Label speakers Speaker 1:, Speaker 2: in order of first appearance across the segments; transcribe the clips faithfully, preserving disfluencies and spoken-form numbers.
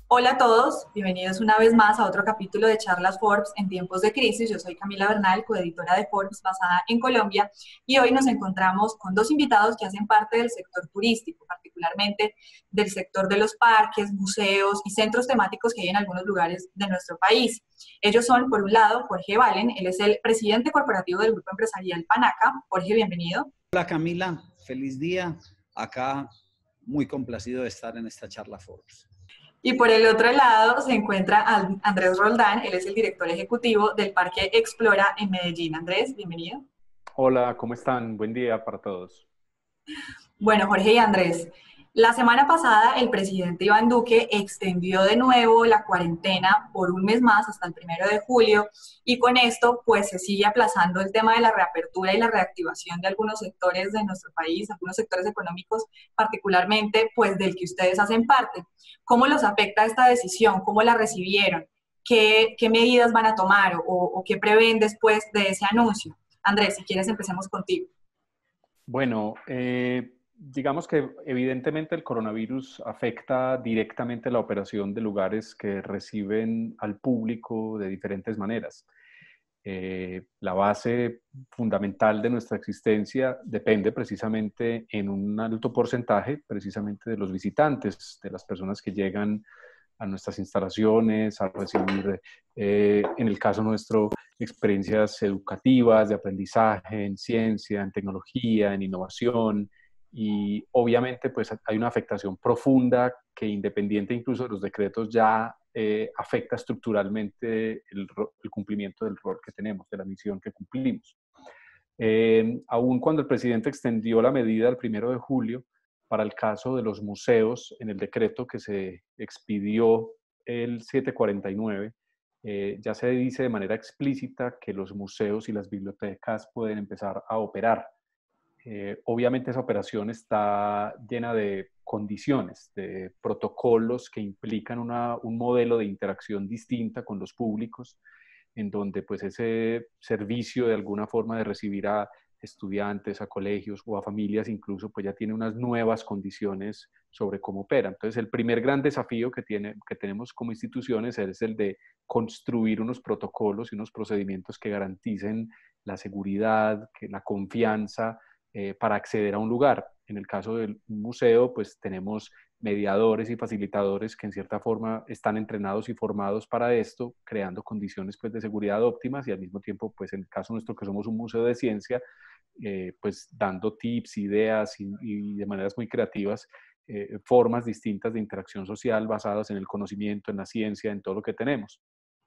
Speaker 1: Hola a todos, bienvenidos una vez más a otro capítulo de Charlas Forbes en tiempos de crisis. Yo soy Camila Bernal, coeditora de Forbes basada en Colombia, y hoy nos encontramos con dos invitados que hacen parte del sector turístico, particularmente del sector de los parques, museos y centros temáticos que hay en algunos lugares de nuestro país. Ellos son, por un lado, Jorge Valen, él es el presidente corporativo del grupo empresarial Panaca. Jorge, bienvenido.
Speaker 2: Hola Camila, feliz día. Acá muy complacido de estar en esta charla Forbes.
Speaker 1: Y por el otro lado se encuentra Andrés Roldán, él es el director ejecutivo del Parque Explora en Medellín. Andrés, bienvenido.
Speaker 3: Hola, ¿cómo están? Buen día para todos.
Speaker 1: Bueno, Jorge y Andrés, la semana pasada el presidente Iván Duque extendió de nuevo la cuarentena por un mes más hasta el primero de julio, y con esto pues se sigue aplazando el tema de la reapertura y la reactivación de algunos sectores de nuestro país, algunos sectores económicos, particularmente pues del que ustedes hacen parte. ¿Cómo los afecta esta decisión? ¿Cómo la recibieron? ¿Qué, qué medidas van a tomar o, o qué prevén después de ese anuncio? Andrés, si quieres empecemos contigo.
Speaker 3: Bueno, eh, digamos que evidentemente el coronavirus afecta directamente la operación de lugares que reciben al público de diferentes maneras. Eh, la base fundamental de nuestra existencia depende precisamente en un alto porcentaje precisamente de los visitantes, de las personas que llegan a nuestras instalaciones, a recibir, eh, en el caso nuestro, experiencias educativas, de aprendizaje en ciencia, en tecnología, en innovación. Y obviamente pues hay una afectación profunda que, independiente incluso de los decretos, ya eh, afecta estructuralmente el, el cumplimiento del rol que tenemos, de la misión que cumplimos. Eh, aun cuando el presidente extendió la medida el primero de julio, para el caso de los museos, en el decreto que se expidió el setecientos cuarenta y nueve, eh, ya se dice de manera explícita que los museos y las bibliotecas pueden empezar a operar. Eh, obviamente esa operación está llena de condiciones, de protocolos que implican una, un modelo de interacción distinta con los públicos, en donde pues ese servicio de alguna forma de recibir a estudiantes, a colegios o a familias incluso, pues ya tiene unas nuevas condiciones sobre cómo opera. Entonces el primer gran desafío que, tiene, que tenemos como instituciones es el de construir unos protocolos y unos procedimientos que garanticen la seguridad, que la confianza, Eh, para acceder a un lugar. En el caso del museo, pues tenemos mediadores y facilitadores que en cierta forma están entrenados y formados para esto, creando condiciones pues, de seguridad óptimas, y al mismo tiempo, pues en el caso nuestro, que somos un museo de ciencia, eh, pues dando tips, ideas y, y de maneras muy creativas, eh, formas distintas de interacción social basadas en el conocimiento, en la ciencia, en todo lo que tenemos.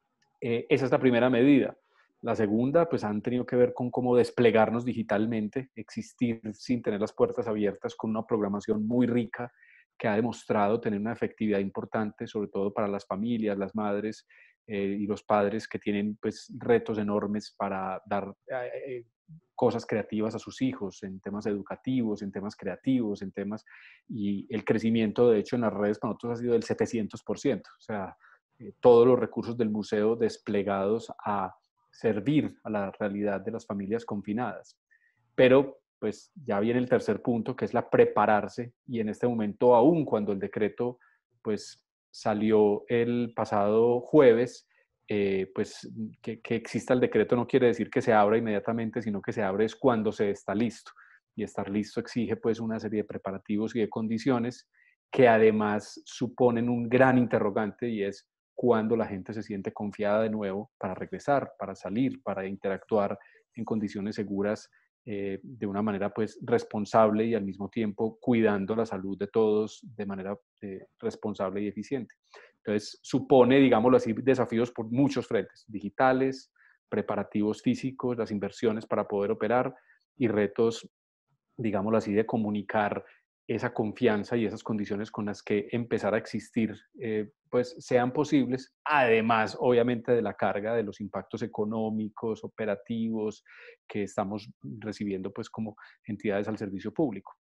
Speaker 3: Eh, esa es la primera medida. La segunda, pues han tenido que ver con cómo desplegarnos digitalmente, existir sin tener las puertas abiertas, con una programación muy rica que ha demostrado tener una efectividad importante, sobre todo para las familias, las madres eh, y los padres que tienen pues retos enormes para dar eh, cosas creativas a sus hijos, en temas educativos, en temas creativos, en temas... Y el crecimiento, de hecho, en las redes para nosotros ha sido del setecientos por ciento. O sea, eh, todos los recursos del museo desplegados a servir a la realidad de las familias confinadas. Pero pues ya viene el tercer punto, que es la prepararse, y en este momento, aún cuando el decreto pues salió el pasado jueves, eh, pues que, que exista el decreto no quiere decir que se abra inmediatamente, sino que se abre es cuando se está listo, y estar listo exige pues una serie de preparativos y de condiciones que además suponen un gran interrogante, y es cuando la gente se siente confiada de nuevo para regresar, para salir, para interactuar en condiciones seguras, eh, de una manera pues responsable y al mismo tiempo cuidando la salud de todos de manera eh, responsable y eficiente. Entonces supone, digámoslo así, desafíos por muchos frentes: digitales, preparativos físicos, las inversiones para poder operar, y retos, digámoslo así, de comunicar esa confianza y esas condiciones con las que empezar a existir, eh, pues sean posibles, además obviamente de la carga de los impactos económicos, operativos que estamos recibiendo pues como entidades al servicio público.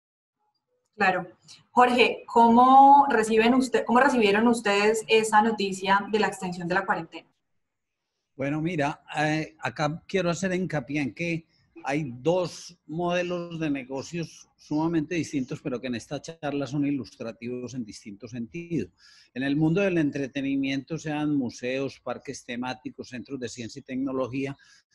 Speaker 1: Claro. Jorge, ¿cómo reciben usted, cómo recibieron ustedes esa noticia de la extensión de la cuarentena?
Speaker 2: Bueno, mira, eh, acá quiero hacer hincapié en que hay dos modelos de negocios sumamente distintos, pero que en esta charla son ilustrativos en distintos sentidos. En el mundo del entretenimiento, sean museos, parques temáticos, centros de ciencia y tecnología,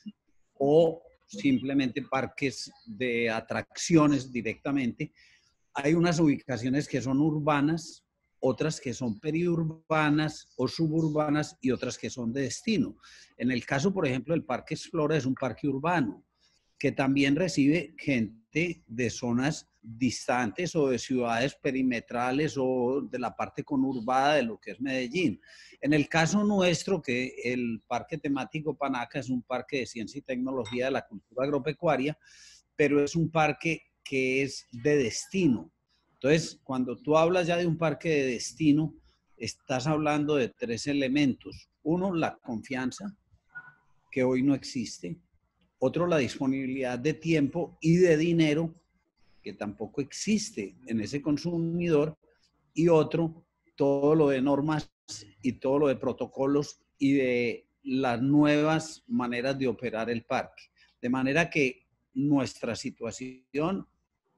Speaker 2: o simplemente parques de atracciones directamente, hay unas ubicaciones que son urbanas, otras que son periurbanas o suburbanas y otras que son de destino. En el caso, por ejemplo, del Parque Explora es un parque urbano que también recibe gente de zonas distantes o de ciudades perimetrales o de la parte conurbada de lo que es Medellín. En el caso nuestro, que el Parque Temático Panaca es un parque de ciencia y tecnología de la cultura agropecuaria, pero es un parque que es de destino. Entonces, cuando tú hablas ya de un parque de destino, estás hablando de tres elementos. Uno, la confianza, que hoy no existe. Otro, la disponibilidad de tiempo y de dinero, que tampoco existe en ese consumidor. Y otro, todo lo de normas y todo lo de protocolos y de las nuevas maneras de operar el parque. De manera que nuestra situación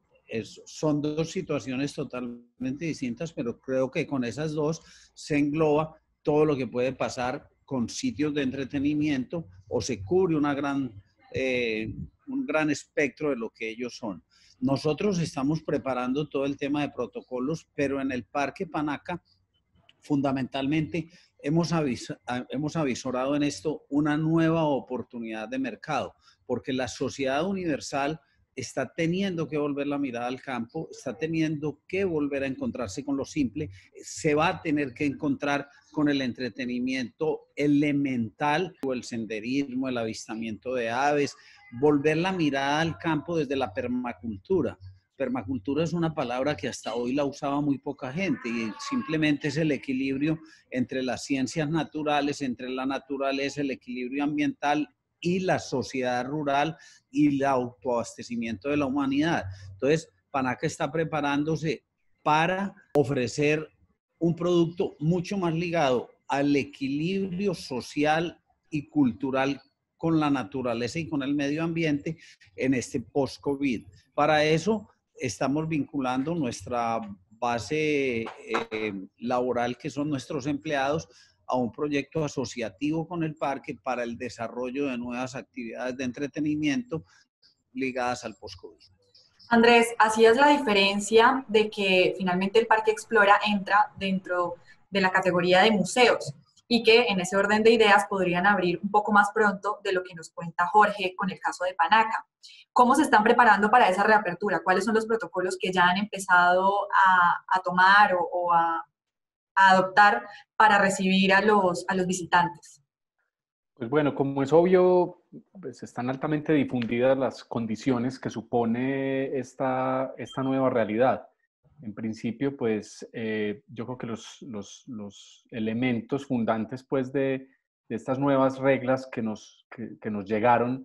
Speaker 2: es, son dos situaciones totalmente distintas, pero creo que con esas dos se engloba todo lo que puede pasar con sitios de entretenimiento o se cubre una gran, eh, un gran espectro de lo que ellos son. Nosotros estamos preparando todo el tema de protocolos, pero en el Parque Panaca, fundamentalmente, hemos, avis hemos avisorado en esto una nueva oportunidad de mercado, porque la sociedad universal está teniendo que volver la mirada al campo, está teniendo que volver a encontrarse con lo simple, se va a tener que encontrar con el entretenimiento elemental, o el senderismo, el avistamiento de aves, volver la mirada al campo desde la permacultura. Permacultura es una palabra que hasta hoy la usaba muy poca gente y simplemente es el equilibrio entre las ciencias naturales, entre la naturaleza, el equilibrio ambiental y la sociedad rural y el autoabastecimiento de la humanidad. Entonces, Panaca está preparándose para ofrecer un producto mucho más ligado al equilibrio social y cultural con la naturaleza y con el medio ambiente en este post-COVID. Para eso estamos vinculando nuestra base eh, laboral, que son nuestros empleados, a un proyecto asociativo con el parque para el desarrollo de nuevas actividades de entretenimiento ligadas al post-COVID.
Speaker 1: Andrés, así es la diferencia de que finalmente el Parque Explora entra dentro de la categoría de museos y que en ese orden de ideas podrían abrir un poco más pronto de lo que nos cuenta Jorge con el caso de Panaca. ¿Cómo se están preparando para esa reapertura? ¿Cuáles son los protocolos que ya han empezado a, a tomar o, o a, a adoptar para recibir a los, a los visitantes?
Speaker 3: Pues bueno, como es obvio, pues están altamente difundidas las condiciones que supone esta, esta nueva realidad. En principio, pues eh, yo creo que los, los, los elementos fundantes pues, de, de estas nuevas reglas que nos, que, que nos llegaron,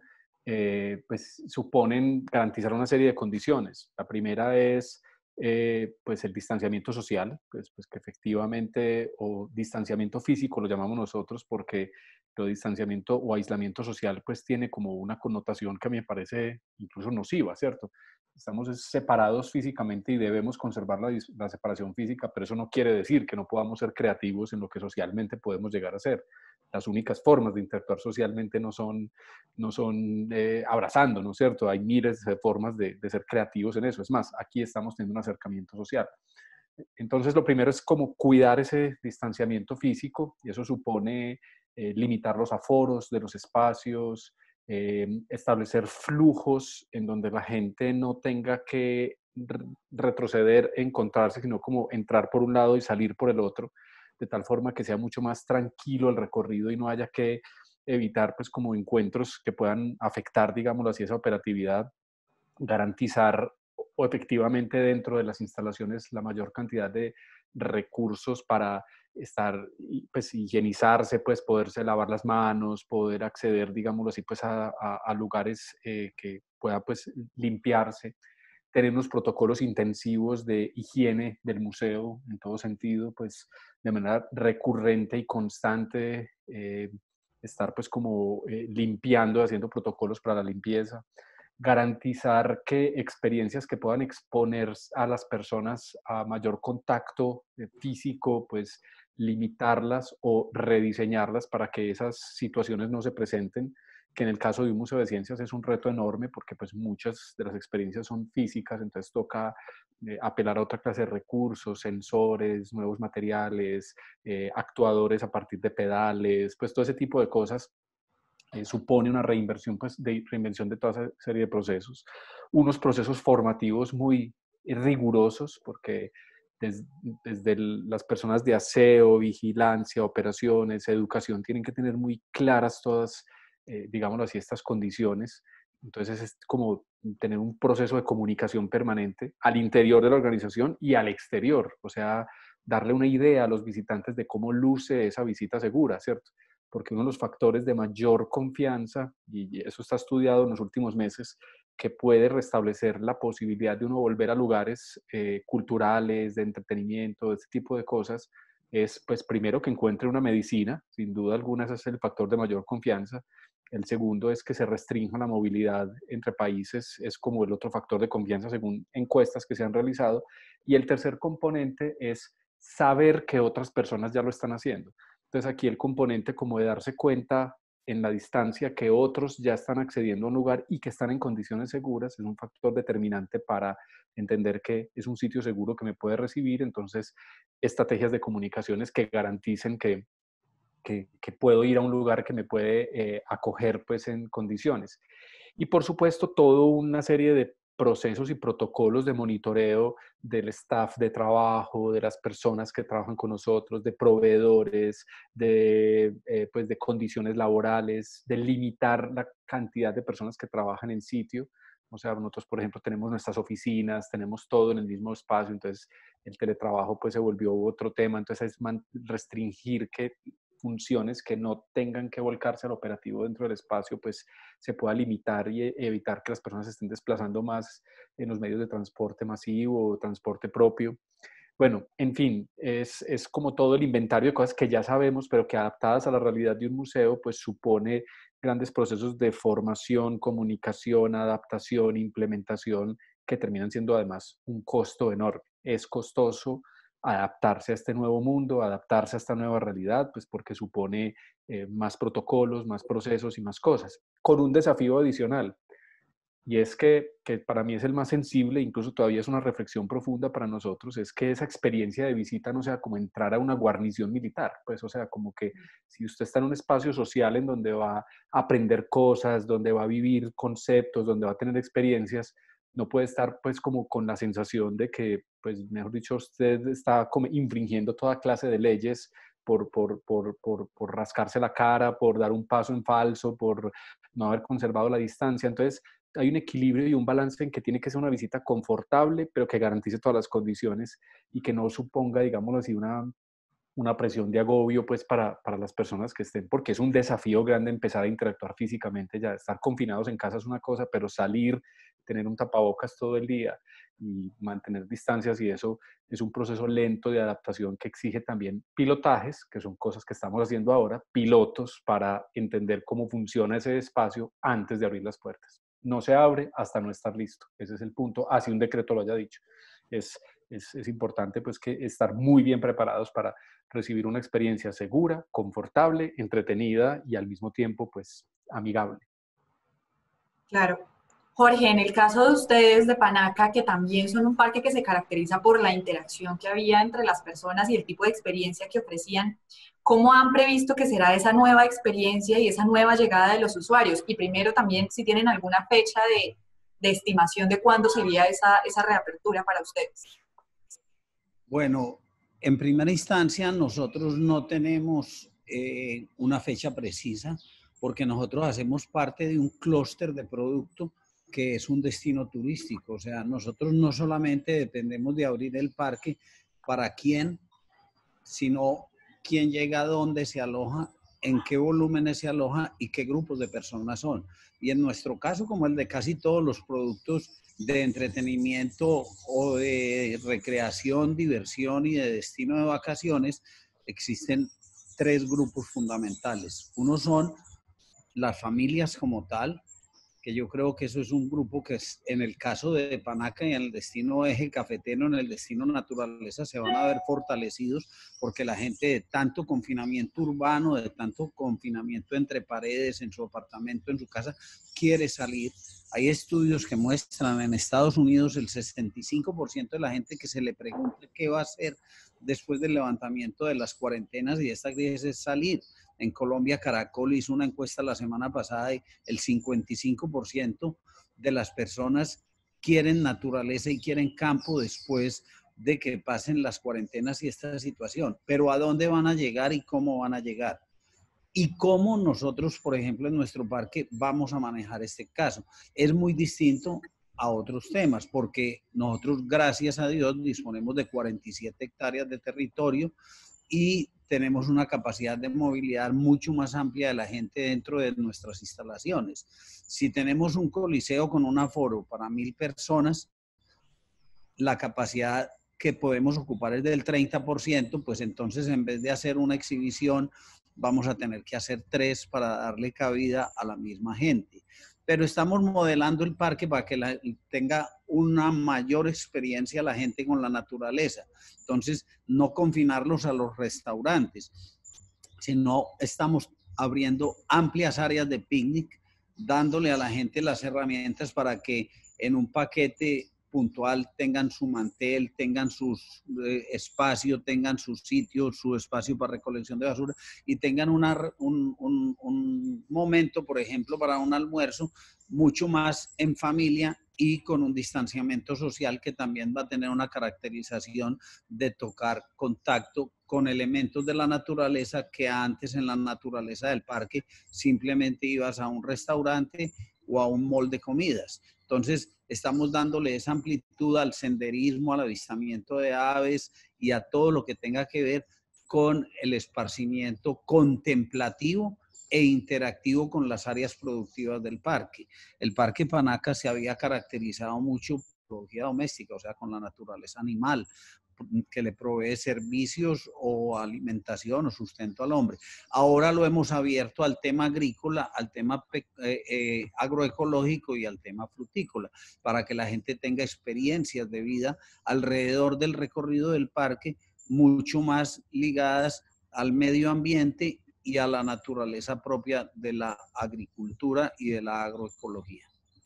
Speaker 3: eh, pues suponen garantizar una serie de condiciones. La primera es eh, pues el distanciamiento social, pues, pues que efectivamente, o distanciamiento físico lo llamamos nosotros, porque lo distanciamiento o aislamiento social pues tiene como una connotación que a mí me parece incluso nociva, ¿cierto? Estamos separados físicamente y debemos conservar la, la separación física, pero eso no quiere decir que no podamos ser creativos en lo que socialmente podemos llegar a ser. Las únicas formas de interactuar socialmente no son, no son eh, abrazando, ¿no es cierto? Hay miles de formas de, de ser creativos en eso. Es más, aquí estamos teniendo un acercamiento social. Entonces, lo primero es como cuidar ese distanciamiento físico, y eso supone eh, limitar los aforos de los espacios, eh, establecer flujos en donde la gente no tenga que retroceder, encontrarse, sino como entrar por un lado y salir por el otro, de tal forma que sea mucho más tranquilo el recorrido y no haya que evitar pues como encuentros que puedan afectar, digámoslo así, esa operatividad. Garantizar o efectivamente dentro de las instalaciones la mayor cantidad de recursos para estar, pues, higienizarse, pues, poderse lavar las manos, poder acceder, digámoslo así, pues, a, a, a lugares eh, que pueda, pues, limpiarse, tener unos protocolos intensivos de higiene del museo en todo sentido, pues, de manera recurrente y constante, eh, estar, pues, como eh, limpiando, haciendo protocolos para la limpieza. garantizar que experiencias que puedan exponer a las personas a mayor contacto eh, físico, pues limitarlas o rediseñarlas para que esas situaciones no se presenten, que en el caso de un museo de ciencias es un reto enorme porque pues muchas de las experiencias son físicas, entonces toca eh, apelar a otra clase de recursos, sensores, nuevos materiales, eh, actuadores a partir de pedales, pues todo ese tipo de cosas. Eh, supone una reinversión, pues, de reinvención de toda esa serie de procesos. Unos procesos formativos muy rigurosos, porque des, desde el, las personas de aseo, vigilancia, operaciones, educación, tienen que tener muy claras todas, eh, digámoslo así, estas condiciones. Entonces es como tener un proceso de comunicación permanente al interior de la organización y al exterior, o sea, darle una idea a los visitantes de cómo luce esa visita segura, ¿cierto? Porque uno de los factores de mayor confianza, y eso está estudiado en los últimos meses, que puede restablecer la posibilidad de uno volver a lugares eh, culturales, de entretenimiento, de este tipo de cosas, es pues primero que encuentre una medicina, sin duda alguna ese es el factor de mayor confianza. El segundo es que se restrinja la movilidad entre países, es como el otro factor de confianza según encuestas que se han realizado. Y el tercer componente es saber que otras personas ya lo están haciendo. Entonces aquí el componente como de darse cuenta en la distancia que otros ya están accediendo a un lugar y que están en condiciones seguras es un factor determinante para entender que es un sitio seguro que me puede recibir. Entonces, estrategias de comunicaciones que garanticen que, que, que puedo ir a un lugar que me puede eh, acoger pues en condiciones. Y por supuesto, toda una serie de procesos y protocolos de monitoreo del staff de trabajo, de las personas que trabajan con nosotros, de proveedores, de, eh, pues de condiciones laborales, de limitar la cantidad de personas que trabajan en sitio. O sea, nosotros, por ejemplo, tenemos nuestras oficinas, tenemos todo en el mismo espacio, entonces el teletrabajo pues se volvió otro tema, entonces es restringir que funciones que no tengan que volcarse al operativo dentro del espacio, pues se pueda limitar y evitar que las personas se estén desplazando más en los medios de transporte masivo o transporte propio. Bueno, en fin, es, es como todo el inventario de cosas que ya sabemos, pero que adaptadas a la realidad de un museo, pues supone grandes procesos de formación, comunicación, adaptación, implementación, que terminan siendo además un costo enorme. Es costoso adaptarse a este nuevo mundo, adaptarse a esta nueva realidad, pues porque supone eh, más protocolos, más procesos y más cosas, con un desafío adicional. Y es que, que para mí es el más sensible, incluso todavía es una reflexión profunda para nosotros, es que esa experiencia de visita no sea como entrar a una guarnición militar, pues o sea, como que si usted está en un espacio social en donde va a aprender cosas, donde va a vivir conceptos, donde va a tener experiencias, no puede estar pues como con la sensación de que, pues mejor dicho, usted está como infringiendo toda clase de leyes por, por, por, por, por rascarse la cara, por dar un paso en falso, por no haber conservado la distancia. Entonces, hay un equilibrio y un balance en que tiene que ser una visita confortable, pero que garantice todas las condiciones y que no suponga, digámoslo así, una, una presión de agobio pues para, para las personas que estén, porque es un desafío grande empezar a interactuar físicamente. Ya estar confinados en casa es una cosa, pero salir, tener un tapabocas todo el día y mantener distancias y eso es un proceso lento de adaptación que exige también pilotajes, que son cosas que estamos haciendo ahora, pilotos para entender cómo funciona ese espacio antes de abrir las puertas. No se abre hasta no estar listo. Ese es el punto, así un decreto lo haya dicho. Es, es, es importante pues que estar muy bien preparados para recibir una experiencia segura, confortable, entretenida y al mismo tiempo pues amigable.
Speaker 1: Claro. Jorge, en el caso de ustedes de Panaca, que también son un parque que se caracteriza por la interacción que había entre las personas y el tipo de experiencia que ofrecían, ¿cómo han previsto que será esa nueva experiencia y esa nueva llegada de los usuarios? Y primero también, si tienen alguna fecha de, de estimación de cuándo sería esa, esa reapertura para ustedes.
Speaker 2: Bueno, en primera instancia nosotros no tenemos eh, una fecha precisa porque nosotros hacemos parte de un clúster de producto que es un destino turístico. O sea, nosotros no solamente dependemos de abrir el parque para quién, sino quién llega a dónde se aloja, en qué volúmenes se aloja y qué grupos de personas son. Y en nuestro caso, como el de casi todos los productos de entretenimiento o de recreación, diversión y de destino de vacaciones, existen tres grupos fundamentales. Uno son las familias como tal, que yo creo que eso es un grupo que es, en el caso de Panaca y en el destino Eje Cafetero, en el destino Naturaleza, se van a ver fortalecidos porque la gente de tanto confinamiento urbano, de tanto confinamiento entre paredes, en su apartamento, en su casa, quiere salir. Hay estudios que muestran en Estados Unidos el sesenta y cinco por ciento de la gente que se le pregunta qué va a hacer después del levantamiento de las cuarentenas y de esta crisis es salir. En Colombia, Caracol hizo una encuesta la semana pasada y el cincuenta y cinco por ciento de las personas quieren naturaleza y quieren campo después de que pasen las cuarentenas y esta situación. Pero ¿a dónde van a llegar y cómo van a llegar? Y cómo nosotros, por ejemplo, en nuestro parque vamos a manejar este caso. Es muy distinto a otros temas, porque nosotros, gracias a Dios, disponemos de cuarenta y siete hectáreas de territorio y tenemos una capacidad de movilidad mucho más amplia de la gente dentro de nuestras instalaciones. Si tenemos un coliseo con un aforo para mil personas, la capacidad que podemos ocupar es del treinta por ciento, pues entonces en vez de hacer una exhibición, vamos a tener que hacer tres para darle cabida a la misma gente. Pero estamos modelando el parque para que la, tenga una mayor experiencia la gente con la naturaleza. Entonces, no confinarlos a los restaurantes, sino estamos abriendo amplias áreas de picnic, dándole a la gente las herramientas para que en un paquete puntual tengan su mantel, tengan su eh, espacio, tengan su sitio, su espacio para recolección de basura y tengan una, un, un, un momento, por ejemplo, para un almuerzo mucho más en familia y con un distanciamiento social que también va a tener una caracterización de tocar contacto con elementos de la naturaleza que antes en la naturaleza del parque simplemente ibas a un restaurante o a un mall de comidas. Entonces, estamos dándole esa amplitud al senderismo, al avistamiento de aves y a todo lo que tenga que ver con el esparcimiento contemplativo e interactivo con las áreas productivas del parque. El Parque Panaca se había caracterizado mucho por ecología doméstica, o sea, con la naturaleza animal, que le provee servicios o alimentación o sustento al hombre. Ahora lo hemos abierto al tema agrícola, al tema eh, eh, agroecológico y al tema frutícola, para que la gente tenga experiencias de vida alrededor del recorrido del parque, mucho más ligadas al medio ambiente y a la naturaleza propia de la agricultura y de la agroecología.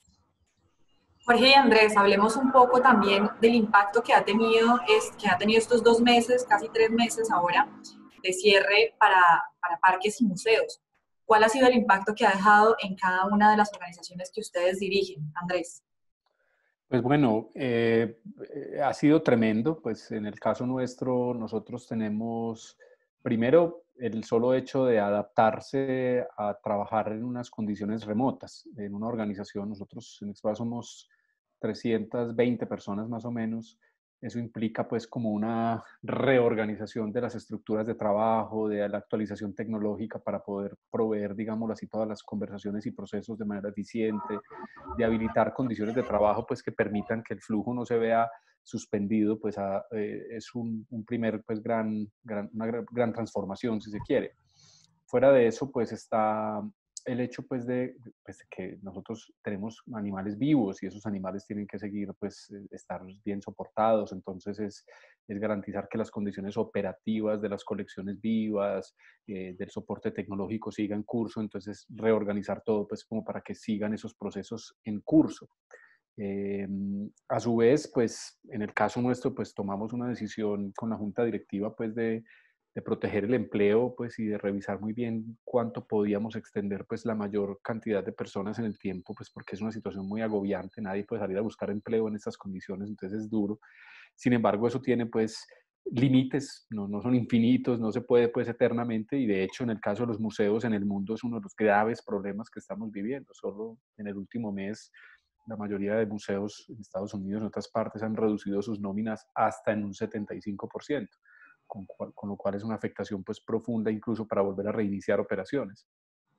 Speaker 1: Jorge y Andrés, hablemos un poco también del impacto que ha tenido, es, que ha tenido estos dos meses, casi tres meses ahora, de cierre para, para parques y museos. ¿Cuál ha sido el impacto que ha dejado en cada una de las organizaciones que ustedes dirigen? Andrés.
Speaker 3: Pues bueno, eh, ha sido tremendo. Pues en el caso nuestro, nosotros tenemos, primero, el solo hecho de adaptarse a trabajar en unas condiciones remotas. En una organización, nosotros en Expa somos trescientas veinte personas más o menos. Eso implica pues como una reorganización de las estructuras de trabajo, de la actualización tecnológica para poder proveer, digámoslo así, todas las conversaciones y procesos de manera eficiente, de habilitar condiciones de trabajo pues que permitan que el flujo no se vea suspendido, pues a, eh, es un, un primer, pues gran, gran, una gran, gran transformación si se quiere. Fuera de eso pues está el hecho pues de pues, que nosotros tenemos animales vivos y esos animales tienen que seguir pues estar bien soportados, entonces es, es garantizar que las condiciones operativas de las colecciones vivas, eh, del soporte tecnológico sigan en curso, entonces reorganizar todo pues como para que sigan esos procesos en curso. Eh, a su vez, pues en el caso nuestro, pues tomamos una decisión con la junta directiva pues de, de proteger el empleo pues y de revisar muy bien cuánto podíamos extender pues la mayor cantidad de personas en el tiempo, pues porque es una situación muy agobiante, nadie puede salir a buscar empleo en estas condiciones, entonces es duro. Sin embargo, eso tiene pues límites, no, no son infinitos, no se puede pues eternamente y de hecho en el caso de los museos en el mundo es uno de los graves problemas que estamos viviendo. Solo en el último mes la mayoría de museos en Estados Unidos y en otras partes han reducido sus nóminas hasta en un setenta y cinco por ciento, con, con lo cual es una afectación pues profunda incluso para volver a reiniciar operaciones.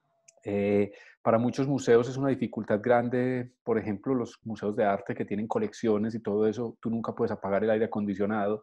Speaker 3: Eh, para muchos museos es una dificultad grande, por ejemplo, los museos de arte que tienen colecciones y todo eso, tú nunca puedes apagar el aire acondicionado,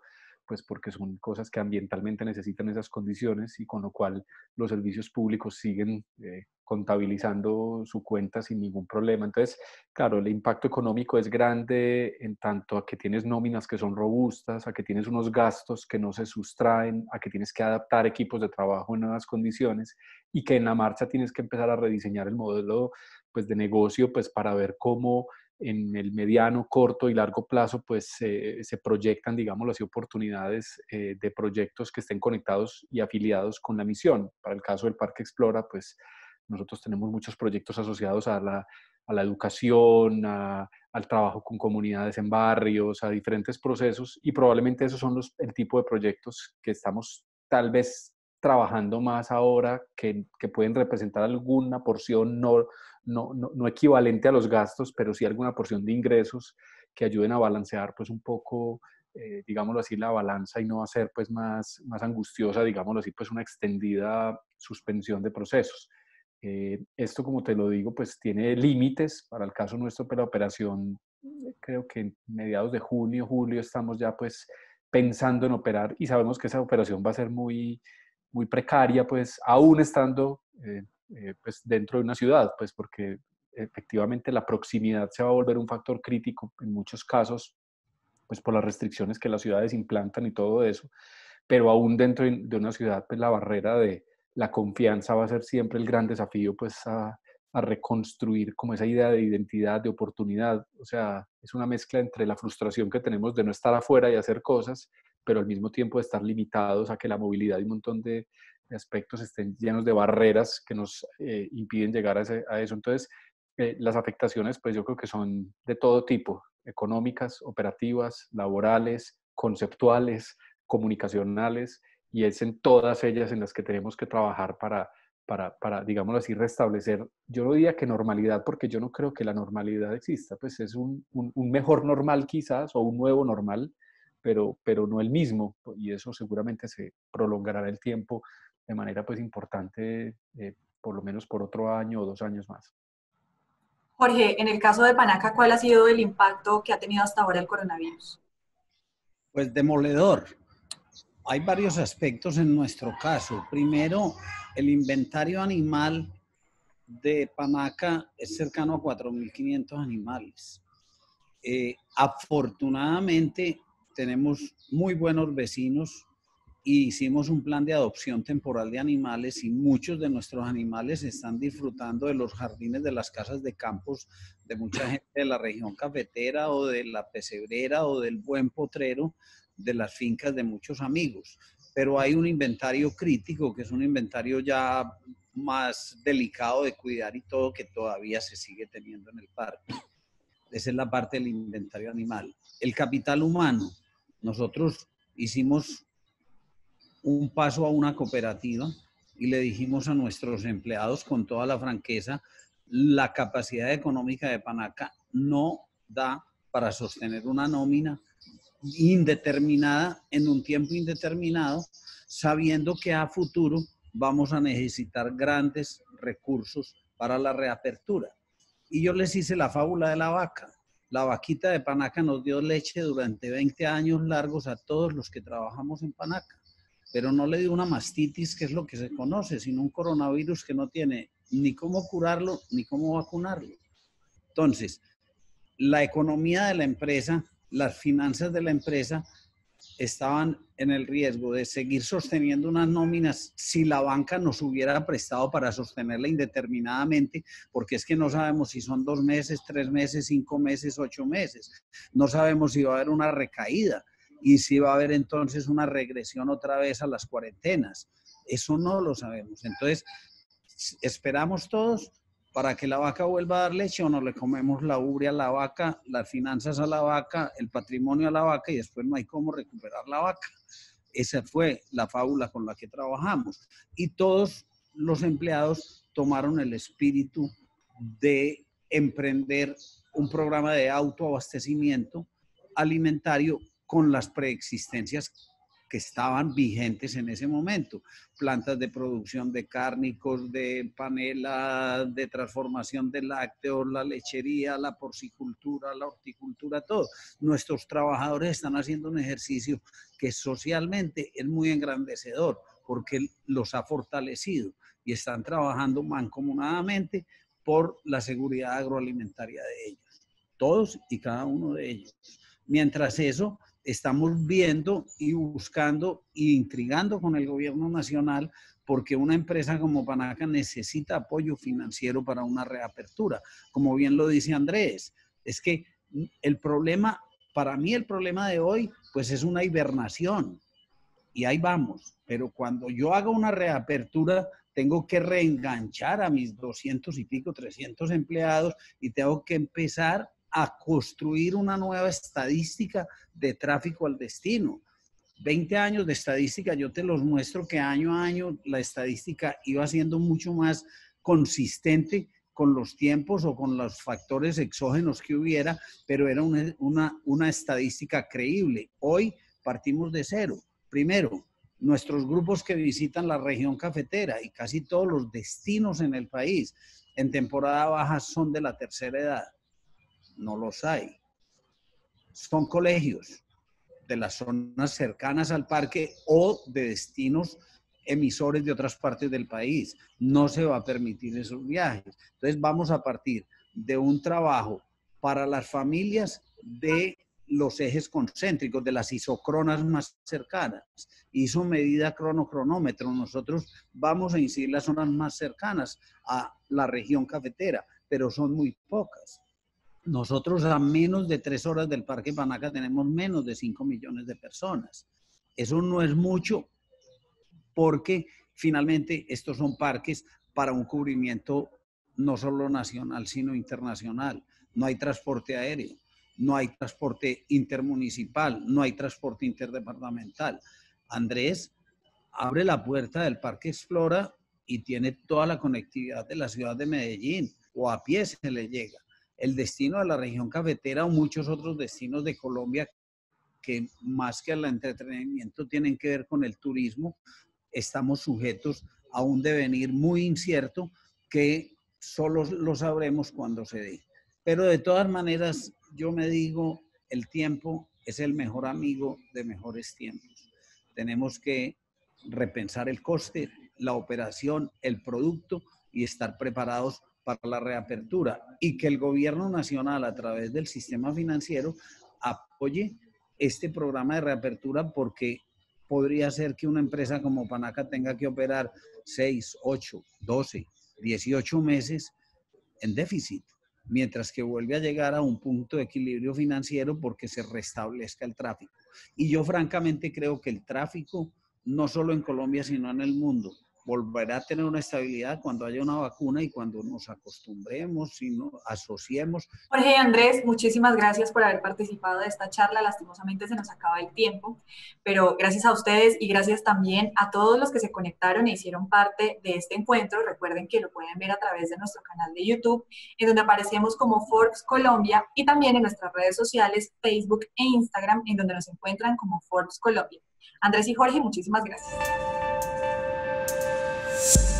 Speaker 3: pues porque son cosas que ambientalmente necesitan esas condiciones y con lo cual los servicios públicos siguen eh, contabilizando su cuenta sin ningún problema. Entonces, claro, el impacto económico es grande en tanto a que tienes nóminas que son robustas, a que tienes unos gastos que no se sustraen, a que tienes que adaptar equipos de trabajo en nuevas condiciones y que en la marcha tienes que empezar a rediseñar el modelo pues, de negocio pues, para ver cómo en el mediano, corto y largo plazo pues eh, se proyectan, digámoslo así, oportunidades eh, de proyectos que estén conectados y afiliados con la misión. Para el caso del Parque Explora, pues nosotros tenemos muchos proyectos asociados a la, a la educación, a, al trabajo con comunidades en barrios, a diferentes procesos y probablemente esos son los, el tipo de proyectos que estamos tal vez trabajando más ahora que, que pueden representar alguna porción no, no, no, no equivalente a los gastos, pero sí alguna porción de ingresos que ayuden a balancear pues un poco, eh, digámoslo así, la balanza y no hacer pues más, más angustiosa, digámoslo así, pues una extendida suspensión de procesos. Eh, esto, como te lo digo, pues tiene límites para el caso nuestro, pero la operación, creo que en mediados de junio, julio, estamos ya pues pensando en operar y sabemos que esa operación va a ser muy, muy precaria, pues aún estando eh, eh, pues, dentro de una ciudad, pues porque efectivamente la proximidad se va a volver un factor crítico en muchos casos, pues por las restricciones que las ciudades implantan y todo eso, pero aún dentro de una ciudad, pues la barrera de la confianza va a ser siempre el gran desafío, pues a, a reconstruir como esa idea de identidad, de oportunidad. O sea, es una mezcla entre la frustración que tenemos de no estar afuera y hacer cosas, pero al mismo tiempo de estar limitados a que la movilidad y un montón de, de aspectos estén llenos de barreras que nos eh, impiden llegar a, ese, a eso. Entonces, eh, las afectaciones, pues yo creo que son de todo tipo, económicas, operativas, laborales, conceptuales, comunicacionales, y es en todas ellas en las que tenemos que trabajar para, para, para digámoslo así, restablecer, yo no diría que normalidad, porque yo no creo que la normalidad exista, pues es un, un, un mejor normal quizás, o un nuevo normal, pero, pero no el mismo, y eso seguramente se prolongará en el tiempo de manera pues importante, eh, por lo menos por otro año o dos años más.
Speaker 1: Jorge, en el caso de Panaca, ¿cuál ha sido el impacto que ha tenido hasta ahora el coronavirus?
Speaker 2: Pues demoledor. Hay varios aspectos en nuestro caso. Primero, el inventario animal de Panaca es cercano a cuatro mil quinientos animales. Eh, afortunadamente, tenemos muy buenos vecinos y hicimos un plan de adopción temporal de animales y muchos de nuestros animales están disfrutando de los jardines de las casas de campos de mucha gente de la región cafetera o de la pesebrera o del buen potrero de las fincas de muchos amigos. Pero hay un inventario crítico, que es un inventario ya más delicado de cuidar y todo, que todavía se sigue teniendo en el parque. Esa es la parte del inventario animal. El capital humano. Nosotros hicimos un paso a una cooperativa y le dijimos a nuestros empleados con toda la franqueza, la capacidad económica de Panaca no da para sostener una nómina indeterminada en un tiempo indeterminado, sabiendo que a futuro vamos a necesitar grandes recursos para la reapertura. Y yo les hice la fábula de la vaca. La vaquita de Panaca nos dio leche durante veinte años largos a todos los que trabajamos en Panaca, pero no le dio una mastitis, que es lo que se conoce, sino un coronavirus que no tiene ni cómo curarlo ni cómo vacunarlo. Entonces, la economía de la empresa, las finanzas de la empresa estaban en el riesgo de seguir sosteniendo unas nóminas si la banca nos hubiera prestado para sostenerla indeterminadamente, porque es que no sabemos si son dos meses, tres meses, cinco meses, ocho meses. No sabemos si va a haber una recaída y si va a haber entonces una regresión otra vez a las cuarentenas. Eso no lo sabemos. Entonces, esperamos todos para que la vaca vuelva a dar leche o no le comemos la ubre a la vaca, las finanzas a la vaca, el patrimonio a la vaca y después no hay cómo recuperar la vaca. Esa fue la fábula con la que trabajamos. Y todos los empleados tomaron el espíritu de emprender un programa de autoabastecimiento alimentario con las preexistencias que estaban vigentes en ese momento. Plantas de producción de cárnicos, de panela, de transformación de lácteos, la lechería, la porcicultura, la horticultura, todo. Nuestros trabajadores están haciendo un ejercicio que socialmente es muy engrandecedor porque los ha fortalecido y están trabajando mancomunadamente por la seguridad agroalimentaria de ellos, todos y cada uno de ellos. Mientras eso, estamos viendo y buscando e intrigando con el gobierno nacional porque una empresa como Panaca necesita apoyo financiero para una reapertura. Como bien lo dice Andrés, es que el problema, para mí el problema de hoy, pues es una hibernación y ahí vamos. Pero cuando yo haga una reapertura, tengo que reenganchar a mis doscientos y pico, trescientos empleados y tengo que empezar a construir una nueva estadística de tráfico al destino. veinte años de estadística, yo te los muestro que año a año la estadística iba siendo mucho más consistente con los tiempos o con los factores exógenos que hubiera, pero era una, una, una estadística creíble. Hoy partimos de cero. Primero, nuestros grupos que visitan la región cafetera y casi todos los destinos en el país en temporada baja son de la tercera edad. No los hay. Son colegios de las zonas cercanas al parque o de destinos emisores de otras partes del país. No se va a permitir esos viajes. Entonces vamos a partir de un trabajo para las familias de los ejes concéntricos, de las isocronas más cercanas. Hizo medida crono-cronómetro. Nosotros vamos a incidir las zonas más cercanas a la región cafetera, pero son muy pocas. Nosotros a menos de tres horas del Parque Panaca tenemos menos de cinco millones de personas. Eso no es mucho porque finalmente estos son parques para un cubrimiento no solo nacional, sino internacional. No hay transporte aéreo, no hay transporte intermunicipal, no hay transporte interdepartamental. Andrés abre la puerta del Parque Explora y tiene toda la conectividad de la ciudad de Medellín, o a pie se le llega. El destino de la región cafetera o muchos otros destinos de Colombia que más que al entretenimiento tienen que ver con el turismo, estamos sujetos a un devenir muy incierto que solo lo sabremos cuando se dé. Pero de todas maneras, yo me digo, el tiempo es el mejor amigo de mejores tiempos. Tenemos que repensar el coste, la operación, el producto y estar preparados para la reapertura y que el gobierno nacional a través del sistema financiero apoye este programa de reapertura porque podría ser que una empresa como Panaca tenga que operar seis, ocho, doce, dieciocho meses en déficit, mientras que vuelve a llegar a un punto de equilibrio financiero porque se restablezca el tráfico. Y yo francamente creo que el tráfico, no solo en Colombia, sino en el mundo, volverá a tener una estabilidad cuando haya una vacuna y cuando nos acostumbremos y nos asociemos.
Speaker 1: Jorge y Andrés, muchísimas gracias por haber participado de esta charla. Lastimosamente se nos acaba el tiempo, pero gracias a ustedes y gracias también a todos los que se conectaron e hicieron parte de este encuentro. Recuerden que lo pueden ver a través de nuestro canal de YouTube, en donde aparecemos como Forbes Colombia, y también en nuestras redes sociales, Facebook e Instagram, en donde nos encuentran como Forbes Colombia. Andrés y Jorge, muchísimas gracias.